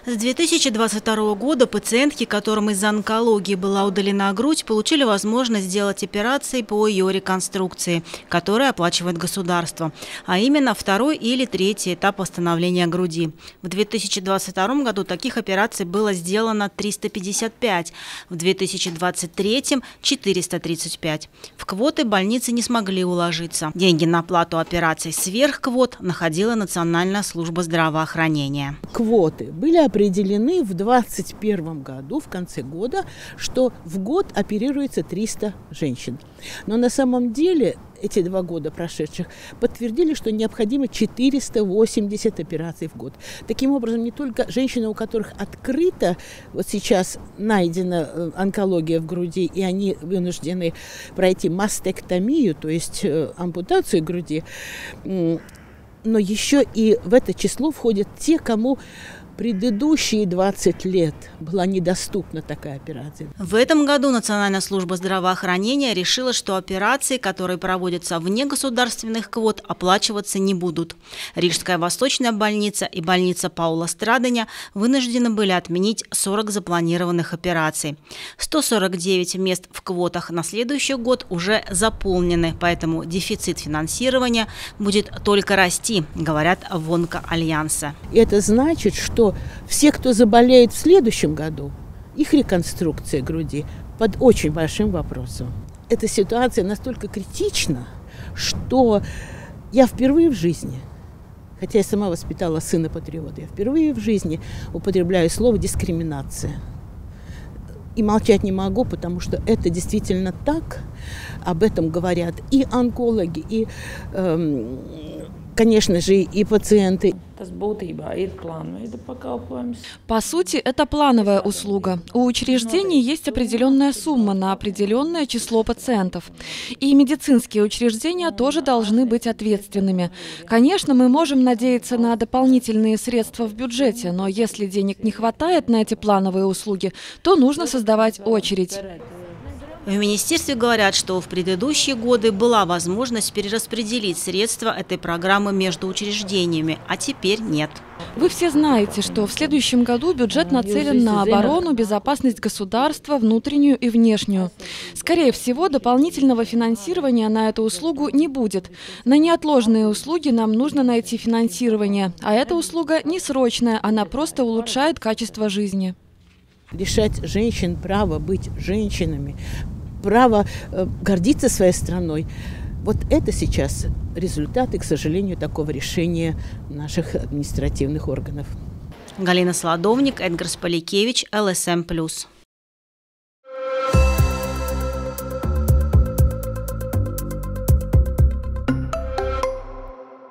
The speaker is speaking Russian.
С 2022 года пациентки, которым из-за онкологии была удалена грудь, получили возможность сделать операции по ее реконструкции, которые оплачивает государство, а именно второй или третий этап восстановления груди. В 2022 году таких операций было сделано 355, в 2023 – 435. В квоты больницы не смогли уложиться. Деньги на оплату операций сверх квот находила Национальная служба здравоохранения. Квоты были определены в 2021 году, в конце года, что в год оперируется 300 женщин. Но на самом деле эти 2 года прошедших подтвердили, что необходимо 480 операций в год. Таким образом, не только женщины, у которых открыто вот сейчас найдена онкология в груди, и они вынуждены пройти мастектомию, то есть ампутацию груди, но еще и в это число входят те, кому предыдущие 20 лет была недоступна такая операция. В этом году Национальная служба здравоохранения решила, что операции, которые проводятся вне государственных квот, оплачиваться не будут. Рижская Восточная больница и больница Паула Страденя вынуждены были отменить 40 запланированных операций. 149 мест в квотах на следующий год уже заполнены, поэтому дефицит финансирования будет только расти, говорят в Онкоальянсе. Это значит, что все, кто заболеет в следующем году, их реконструкция груди под очень большим вопросом. Эта ситуация настолько критична, что я впервые в жизни, хотя я сама воспитала сына-патриота, я впервые в жизни употребляю слово «дискриминация». И молчать не могу, потому что это действительно так. Об этом говорят и онкологи, и, конечно же, и пациенты. По сути, это плановая услуга. У учреждений есть определенная сумма на определенное число пациентов. И медицинские учреждения тоже должны быть ответственными. Конечно, мы можем надеяться на дополнительные средства в бюджете, но если денег не хватает на эти плановые услуги, то нужно создавать очередь. В министерстве говорят, что в предыдущие годы была возможность перераспределить средства этой программы между учреждениями, а теперь нет. Вы все знаете, что в следующем году бюджет нацелен на оборону, безопасность государства, внутреннюю и внешнюю. Скорее всего, дополнительного финансирования на эту услугу не будет. На неотложные услуги нам нужно найти финансирование, а эта услуга не срочная, она просто улучшает качество жизни. Лишать женщин права быть женщинами, право гордиться своей страной. Вот это сейчас результаты, к сожалению, такого решения наших административных органов. Галина Солодовник, Эдгар Споликевич, ЛСМ+.